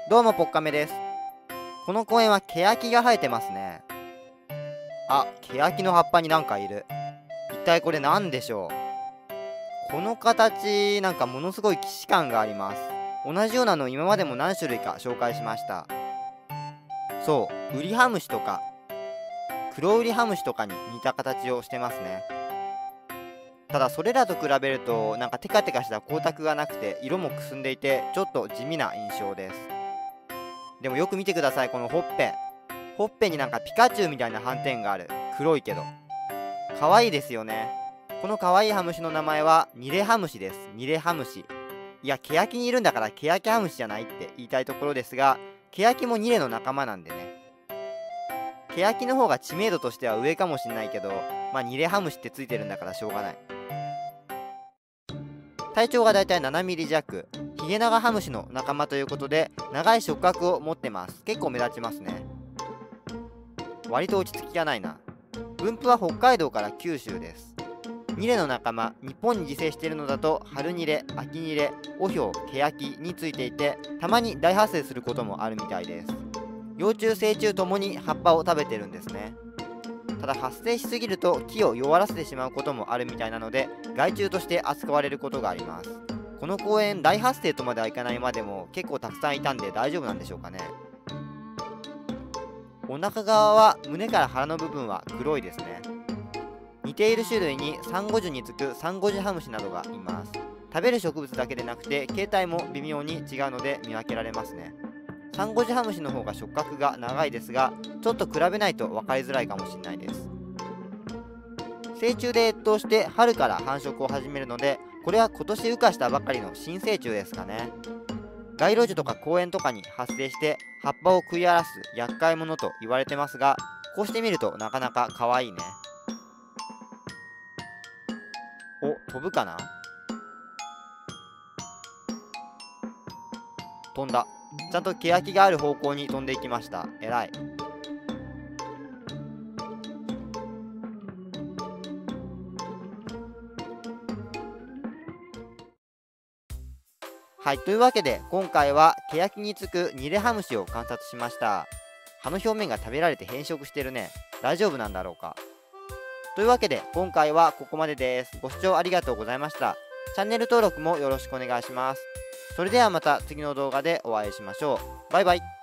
どうもポッカメです。この公園はケヤキが生えてますね。あ、ケヤキの葉っぱになんかいる。一体これ何でしょう。この形なんかものすごい既視感があります。同じようなの今までも何種類か紹介しました。そう、ウリハムシとか黒ウリハムシとかに似た形をしてますね。ただそれらと比べるとなんかテカテカした光沢がなくて色もくすんでいてちょっと地味な印象です。でもよく見てください、このほっぺ。ほっぺになんかピカチュウみたいな斑点がある。黒いけど可愛いですよね。この可愛いハムシの名前はニレハムシです。ニレハムシ。いや、ケヤキにいるんだからケヤキハムシじゃないって言いたいところですが、ケヤキもニレの仲間なんでね。ケヤキの方が知名度としては上かもしんないけど、まあニレハムシってついてるんだからしょうがない。体長がだいたい7ミリ弱、ヒゲナガハムシの仲間ということで長い触覚を持ってます。結構目立ちますね。割と落ち着きがないな。分布は北海道から九州です。ニレの仲間、日本に自生しているのだと春ニレ、秋ニレ、オヒョウ、ケヤキについていて、たまに大発生することもあるみたいです。幼虫成虫ともに葉っぱを食べてるんですね。ただ発生しすぎると木を弱らせてしまうこともあるみたいなので、害虫として扱われることがあります。この公園大発生とまではいかないまでも結構たくさんいたんで大丈夫なんでしょうかね。お腹側は胸から腹の部分は黒いですね。似ている種類にサンゴ樹につくサンゴジハムシなどがいます。食べる植物だけでなくて形態も微妙に違うので見分けられますね。サンゴジハムシの方が触覚が長いですが、ちょっと比べないと分かりづらいかもしれないです。成虫で越冬して春から繁殖を始めるので、これは今年羽化したばかりの新成虫ですかね。街路樹とか公園とかに発生して葉っぱを食い荒らす厄介者と言われてますが、こうして見るとなかなか可愛いね。お、飛ぶかな。飛んだ。ちゃんとケヤキがある方向に飛んでいきました。えらい。はい、というわけで今回はケヤキにつくニレハムシを観察しました。葉の表面が食べられて変色してるね。大丈夫なんだろうか。というわけで今回はここまでです。ご視聴ありがとうございました。チャンネル登録もよろしくお願いします。それではまた次の動画でお会いしましょう。バイバイ。